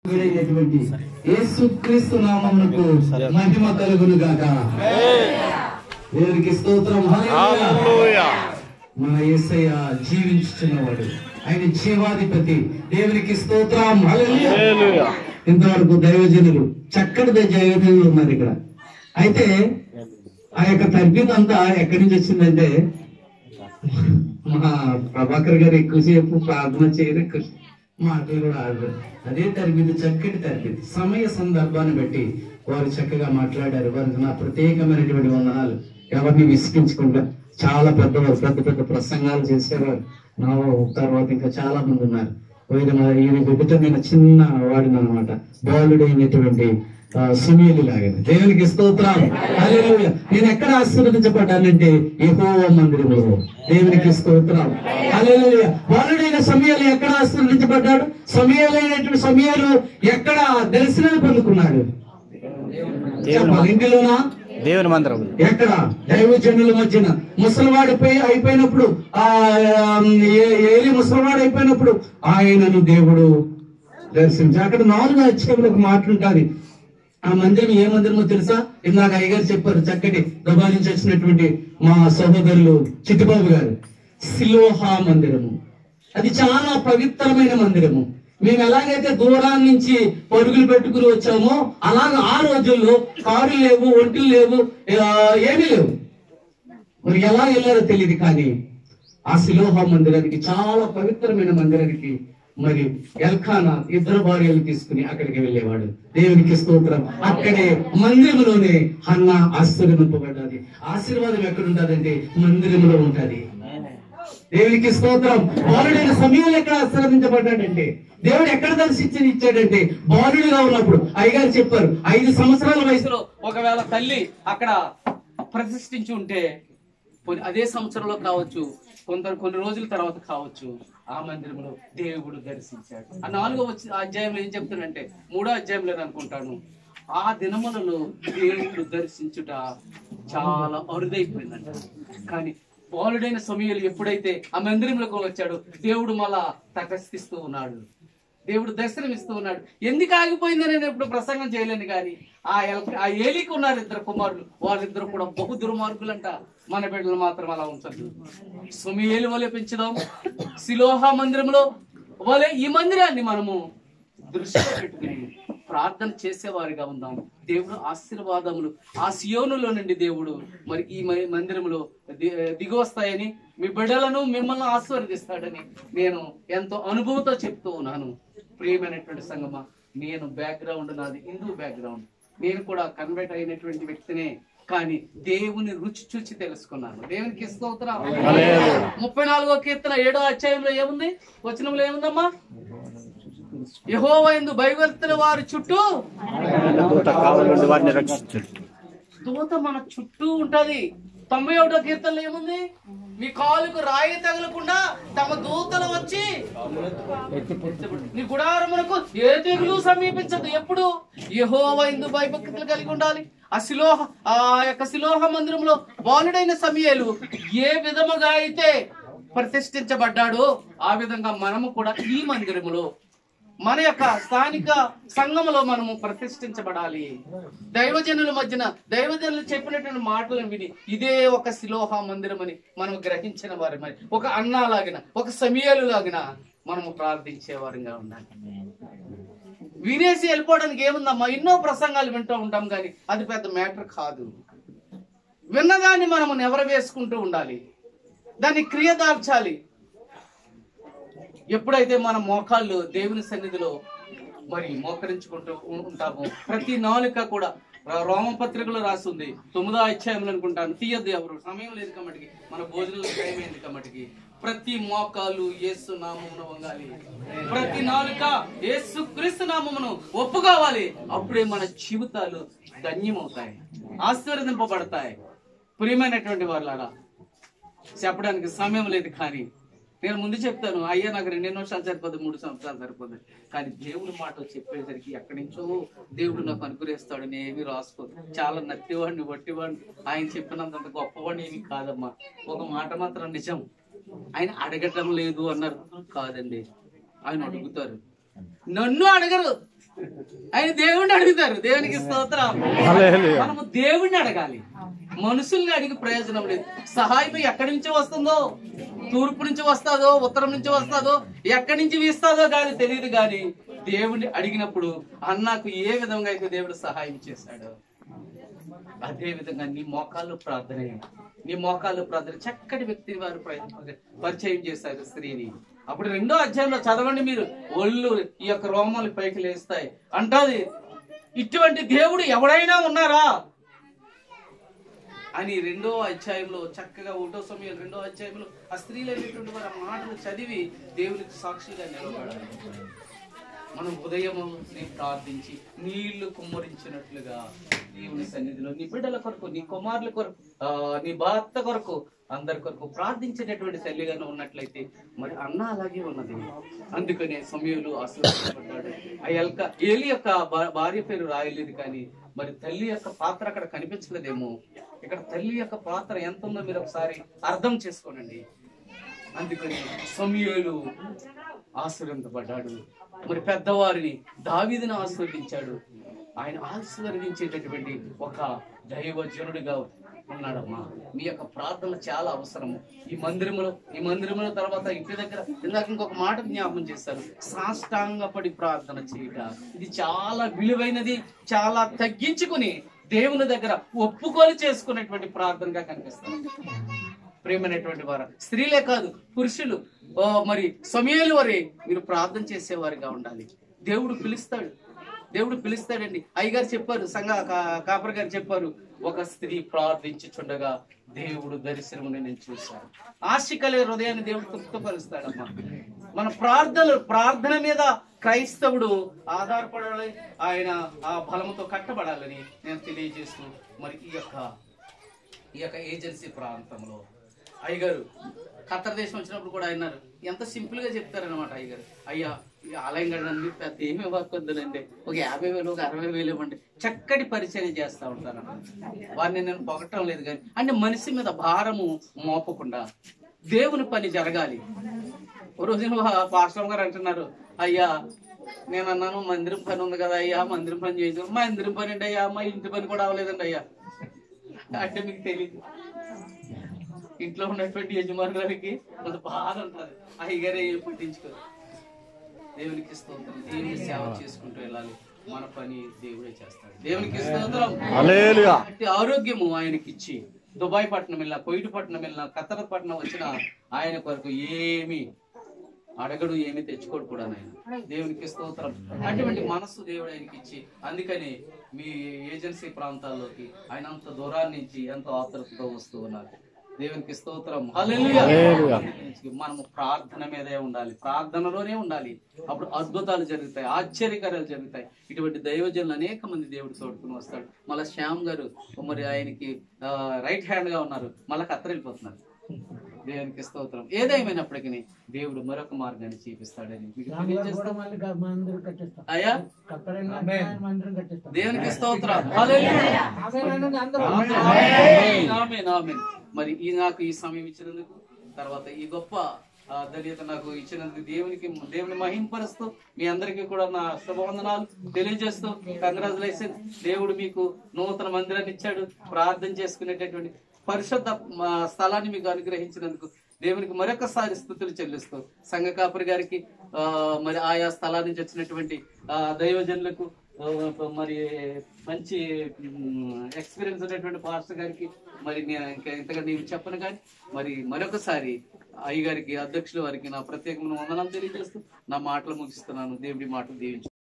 యేసుక్రీస్తు నామమునకు మహిమ కలుగును గాక. దేవునికి స్తోత్రం. హల్లెలూయా. మన యేసయ్య జీవించుచున్నవాడు, ఆయన జీవాధిపతి. దేవునికి స్తోత్రం. హల్లెలూయా. ఇంతవరకు దైవజనులు, చక్కటి దైవజనులు ఉన్నారు ఇక్కడ. అయితే ఆ యొక్క తర్బీదు అంతా ఎక్కడి నుంచి వచ్చిందంటే, మా ప్రభాకర్ గారు ఎక్కువసేపు ప్రార్థన చేయరు, మాటలు కూడా ఆడరు. అదే తర్బీదు, చక్కటి తర్బీదు. సమయ సందర్భాన్ని బట్టి వారు చక్కగా మాట్లాడారు. వారికి నా ప్రత్యేకమైనటువంటి వందనాలు. ఎవరిని విసిగించకుండా చాలా పెద్ద పెద్ద ప్రసంగాలు చేసేవారు. నా తర్వాత ఇంకా చాలా మంది ఉన్నారు. ఈయన బిడ్డతో నేను చిన్న వాడిని అనమాట, బాలుడైనటువంటి సునీలు లాగా. దేవునికి స్తోత్రం. హల్లెలూయా. నేను ఎక్కడ ఆశీర్వదించబడ్డానంటే యెహోవా మందిరంలో. దేవునికి స్తోత్రం. హల్లెలూయా. బాలుడైన సమయాలు ఎక్కడ ఆశీర్వదించబడ్డాడు? సమయాలైనటువంటి సమయాలు ఎక్కడ దర్శనాన్ని పొందుకున్నాడు? ఇంటిలోనా? దేవుని మందిరం. ఎక్కడ? దైవజనుల మధ్యన. ముసలివాడు అయిపోయినప్పుడు, ఏలి ముసలివాడు అయిపోయినప్పుడు ఆయనను దేవుడు దర్శించి, అక్కడ 4 అధ్యాయంలో మాట్లాడుతుంది. ఆ మందిరం ఏ మందిరమో తెలుసా? ఇందాక అయ్యగారు చెప్పారు, చక్కటి దబా నుంచి వచ్చినటువంటి మా సహోదరులు చిట్టిబాబు గారు. సిలోహా మందిరము. అది చాలా పవిత్రమైన మందిరము. మేము ఎలాగైతే దూరాన్ని నుంచి పరుగులు పెట్టుకుని వచ్చామో అలాగే ఆ రోజుల్లో కారులు లేవు, ఒంటిలు లేవు, ఏమీ లేవు. మరి ఎలా వెళ్ళారో తెలియదు. కానీ ఆ సిలోహా మందిరానికి, చాలా పవిత్రమైన మందిరానికి మరి ఎల్కానా 2 భార్యలు తీసుకుని అక్కడికి వెళ్ళేవాడు. దేవునికి స్తోత్రం. అక్కడే మందిరంలోనే హన్నా ఆశీర్వదింపబడ్డది. ఆశీర్వాదం ఎక్కడుంటదంటే మందిరంలో ఉంటది. దేవునికి స్తోత్రం. బాలుడైన సమయంలో ఎక్కడ ఆశీర్వదించబడ్డాడంటే, దేవుడు ఎక్కడ ఇచ్చాడంటే బాలుడిగా ఉన్నప్పుడు. అయ్యగారు చెప్పారు, 5 సంవత్సరాల వయసులో ఒకవేళ తల్లి అక్కడ ప్రతిష్ఠించి ఉంటే అదే సంవత్సరంలో కావచ్చు, కొన్ని రోజుల తర్వాత కావచ్చు, ఆ మందిరంలో దేవుడు దర్శించాడు. ఆ 4వ అధ్యాయంలో ఏం చెప్తానంటే, 3వ అధ్యాయంలో అనుకుంటాను, ఆ దినములలో దేవుడు దర్శించుట చాలా అరుదైపోయిందంట. కానీ బాలుడైన సమయంలో ఎప్పుడైతే ఆ మందిరంలోకి వచ్చాడు, దేవుడు మళ్ళా తటస్థిస్తూ ఉన్నాడు, దేవుడు దర్శనమిస్తూ ఉన్నాడు. ఎందుకు ఆగిపోయిందని నేను ఎప్పుడు ప్రసంగం చేయలేను. కానీ ఆ ఏలికి ఉన్నారు 2 కుమారులు, వాళ్ళిద్దరు కూడా బహు దుర్మార్గులంట. మన బిడ్డలు మాత్రం అలా ఉంచద్దు. సమూయేలు వలె పెంచుదాం. సిలోహా మందిరంలో వలె ఈ మందిరాన్ని మనము దృష్టిలో పెట్టుకుని ప్రార్థన చేసేవారిగా ఉందాం. దేవుడు ఆశీర్వాదములు ఆ సియోనులో నుండి దేవుడు మరి ఈ మందిరంలో దిగి వస్తాయని, మీ బిడ్డలను మిమ్మల్ని ఆశీర్వదిస్తాడని నేను ఎంతో అనుభవంతో చెప్తూ ఉన్నాను. ప్రియమైనటువంటి సంగమా, నేను బ్యాక్గ్రౌండ్ నాది హిందూ బ్యాక్గ్రౌండ్. నేను కూడా కన్వర్ట్ అయినటువంటి వ్యక్తినే. కానీ దేవుని రుచి చూచి తెలుసుకున్నాను. దేవునికి స్తోత్రం. 34వ కీర్తన 7వ అధ్యాయంలో ఏముంది? వచనంలో ఏముందమ్మా? యెహోవా యందు భయభక్తుల వారి చుట్టూ దూత మన చుట్టూ ఉంటది. 91వ కీర్తనలో ఏముంది? మీ కాలుకు రాయి తగలకుండా తమ దూతలు వచ్చి నీ గుడారమునకు ఏ తెగులు సమీపించదు. ఎప్పుడు? యెహోవా యందు భయభక్తులు కలిగి ఉండాలి. ఆ యొక్క సిలోహ మందిరంలో బాలుడైన సమూయేలు ఏ విధముగా అయితే ప్రతిష్ఠించబడ్డాడో ఆ విధంగా మనము కూడా ఈ మందిరములో, మన యొక్క స్థానిక సంఘములో మనము ప్రతిష్ఠించబడాలి. దైవజనుల మధ్యన దైవజనులు చెప్పినటువంటి మాటలను విని ఇదే ఒక సిలోహ మందిరం అని మనం గ్రహించిన వారి, మరి ఒక అన్నా లాగిన, ఒక సమూయేలు లాగిన మనము ప్రార్థించేవారిగా ఉండాలి. వినేసి వెళ్ళిపోవడానికి ఏముందమ్మా? ఎన్నో ప్రసంగాలు వింటూ ఉంటాం, కానీ అది పెద్ద మ్యాటర్ కాదు. విన్నదాన్ని మనము నెవరవేసుకుంటూ ఉండాలి, దాన్ని క్రియదార్చాలి. ఎప్పుడైతే మన మోకాళ్ళు దేవుని సన్నిధిలో మరి మోకరించుకుంటూ ఉంటామో, ప్రతి నాలుక కూడా రోమపత్రికలో రాస్తుంది 9వ అధ్యాయంలో అనుకుంటాను, తీయద్దు ఎవరు, సమయం లేదు కమ్మటికి, మన భోజనం టైం అయింది కమ్మటికి. ప్రతి మోకాలు యేసు నామమును వంగాలి, ప్రతి నాలుక యేసు క్రీస్తు నామమును ఒప్పుకోవాలి. అప్పుడే మన జీవితాలు ధన్యమవుతాయి, ఆశీర్వదింపబడతాయి. ప్రియమైనటువంటి వాళ్ళారా, చెప్పడానికి సమయం లేదు. కానీ నేను ముందు చెప్తాను, అయ్యా నాకు 2 నిమిషాలు సరిపోదు, 3 సంవత్సరాలు సరిపోదు. కానీ దేవుడి మాట చెప్పేసరికి ఎక్కడి నుంచో దేవుడు నాకు అనుగ్రహిస్తాడని ఏమి రాసుకోదు. చాలా నత్తివాడిని, వట్టివాడిని, ఆయన చెప్పినంత గొప్పవాడిని ఏమి కాదమ్మా. ఒక మాట మాత్రం నిజం, ఆయన అడగటం లేదు అన్నారు కాదండి, ఆయన అడుగుతారు. నన్ను అడగరు, ఆయన దేవుణ్ణి అడుగుతారు. దేవునికి స్తోత్రం. మనము దేవుణ్ణి అడగాలి, మనుషుల్ని అడిగి ప్రయోజనం లేదు. సహాయం ఎక్కడి నుంచి వస్తుందో, తూర్పు నుంచి వస్తాదో, ఉత్తరం నుంచి వస్తాదో, ఎక్కడి నుంచి వీస్తాదో కానీ తెలియదు. కానీ దేవుణ్ణి అడిగినప్పుడు అన్నకు ఏ విధంగా అయితే దేవుడు సహాయం చేశాడో అదే విధంగా నీ మోకాళ్ళు ప్రార్థన, నీ మోకాళ్ళు ప్రార్థన. చక్కటి వ్యక్తిని వారు పరిచయం చేశారు స్త్రీని. అప్పుడు 2వ అధ్యాయంలో చదవండి మీరు, ఒళ్ళు ఈ యొక్క రోమాలు పైకి లేస్తాయి అంటాది. ఇటువంటి దేవుడు ఎవడైనా ఉన్నారా అని 2వ అధ్యాయంలో చక్కగా 1వ సమయాలు 2వ అధ్యాయంలో ఆ స్త్రీలు అనేటువంటి వారి మాటలు చదివి దేవునికి సాక్షిగా నిలబడాలి. మనం ఉదయము ప్రార్థించి నీళ్లు కుమ్మరించినట్లుగా దేవుని సన్నిధిలో నీ బిడ్డల కొరకు, నీ కుమారుల కొరకు, నీ భర్త కొరకు, అందరి కొరకు ప్రార్థించేటటువంటి తల్లిగానే ఉన్నట్లయితే మరి అన్న అలాగే ఉన్నది. అందుకనే సమయంలో ఆశీర్వదించబడ్డాడు. ఏలి యొక్క భార్య పేరు రాయలేదు, కానీ మరి తల్లి యొక్క పాత్ర అక్కడ కనిపించలేదేమో. ఇక్కడ తల్లి యొక్క పాత్ర ఎంత ఉందో మీరు ఒకసారి అర్థం చేసుకోనండి. అందుకని సమూయేలు ఆశీర్వదించబడ్డాడు. మరి పెద్దవారిని దావీదుని ఆశీర్వదించాడు. ఆయన ఆశీర్వదించేటటువంటి ఒక దైవజనుడిగా ఉన్నాడమ్మా. మీ యొక్క ప్రార్థన చాలా అవసరము. ఈ మందిరములో తర్వాత ఇంటి దగ్గర ఇందాక ఇంకొక మాట జ్ఞాపకం చేశారు, సాష్టాంగపడి ప్రార్థన చేయట. ఇది చాలా విలువైనది, చాలా తగ్గించుకుని దేవుని దగ్గర ఒప్పుకొని చేసుకునేటువంటి ప్రార్థనగా కనిపిస్తుంది. ప్రేమైనటువంటి వారు, స్త్రీలే కాదు పురుషులు మరి సమూయేలు వరే మీరు ప్రార్థన చేసేవారిగా ఉండాలి. దేవుడు పిలుస్తాడండి. అయ్యగారు చెప్పారు, సంఘ కాపర్ గారు చెప్పారు, ఒక స్త్రీ ప్రార్థించుచుండగా దేవుడు దర్శనముని నేను చూశాను. ఆశికలే హృదయాన్ని దేవుడు తృప్తిపరుస్తాడమ్మా. మన ప్రార్థన మీద క్రైస్తవుడు ఆధారపడాలి, ఆయన ఆ బలముతో కట్టబడాలని నేను తెలియజేస్తూ మరి ఈ యొక్క ఏజెన్సీ ప్రాంతంలో అయ్యగారు ఖత్తర్ దేశం వచ్చినప్పుడు కూడా అన్నారు, ఎంత సింపుల్ గా చెప్తారనమాట అయ్యగారు. అయ్యా ఆలయం కట్టడానికి పెద్ద ఏమి వర్క్ వద్దులండి, ఒక 50,000 ఒక 60,000 ఇవ్వండి, చక్కటి పరిచయం చేస్తూ ఉంటాను. వారిని నేను పొగటం లేదు, కానీ అంటే మనిషి మీద భారము మోపకుండా దేవుని పని జరగాలి. ఓ రోజున పాస్టర్ గారు అంటున్నారు, అయ్యా నేను అన్నాను మందిరం పని ఉంది కదా అయ్యా, మందిరం పని చేయించు. మందిరం పని అండి అయ్యా, మా ఇంటి పని కూడా అవ్వలేదండి అయ్యా అంటే మీకు తెలియదు. ఇంట్లో ఉన్నటువంటి యజమానులకి కొంత బాధ ఉంటుంది, అయ్యగారే పట్టించుకోరు. దేవునికి స్తోత్రం. దేవుని సేవ చేసుకుంటూ వెళ్ళాలి. మన పని దేవుడే చేస్తాడు. దేవునికి స్తోత్రం. ఆరోగ్యము ఆయనకి ఇచ్చి దుబాయ్ పట్టణం వెళ్ళినా, కోయిట్ పట్టణం వెళ్ళినా, ఖత్తర్ పట్టణం వచ్చినా ఆయన కొరకు ఏమి అడగడు, ఏమి తెచ్చుకోడు కూడా ఆయన. దేవునికి స్తోత్రం. అటువంటి మనస్సు దేవుడు ఆయనకి ఇచ్చి, అందుకని మీ ఏజెన్సీ ప్రాంతాల్లోకి ఆయన అంత దూరాన్ని నుంచి ఎంతో ఆతృతతో వస్తూ ఉన్నారు. దేవునికి స్తోత్రం. హల్లెలూయా. మనము ప్రార్థన మీదే ఉండాలి, ప్రార్థనలోనే ఉండాలి. అప్పుడు అద్భుతాలు జరుగుతాయి, ఆశ్చర్యకార్యాలు జరుగుతాయి. ఇటువంటి దైవజనులు అనేక మంది దేవుడు తోడుకుని వస్తాడు. మళ్ళా శ్యామ్ గారు మరి ఆయనకి రైట్ హ్యాండ్ గా ఉన్నారు, మళ్ళా ఖత్తర్ వెళ్ళిపోతున్నారు. దేవునికి స్తోత్రం. ఏదేమైనప్పటికీ దేవుడు మరొక మార్గాన్ని చూపిస్తాడని అయ్యా. దేవునికి స్తోత్రం. మరి నాకు ఈ సమయం ఇచ్చినందుకు, తర్వాత ఈ గొప్ప ధన్యత నాకు ఇచ్చినందుకు దేవుని మహింపరుస్తూ మీ అందరికీ కూడా నా శుభవందనాలు తెలియజేస్తూ కంగ్రాచులేషన్. దేవుడు మీకు నూతన మందిరాన్ని ఇచ్చాడు. ప్రార్థన చేసుకునేటటువంటి పరిశుద్ధ స్థలాన్ని మీకు అనుగ్రహించినందుకు దేవునికి మరొకసారి స్తుతులు చెల్లిస్తూ, సంఘ కాపరి గారికి మరి ఆయా స్థలాల నుంచి వచ్చినటువంటి దైవజనులకు మరి మంచి ఎక్స్పీరియన్స్ ఉన్నటువంటి పాస్టర్ గారికి మరి నేను ఇంకా ఇంతగా నేను చెప్పను, కానీ మరి మరొకసారి అయ్యగారికి, అధ్యక్షుల వారికి నా ప్రత్యేకమైన వందనాలు తెలియజేస్తూ నా మాటలు ముగిస్తున్నాను. దేవుడి మాటలు దీవించు.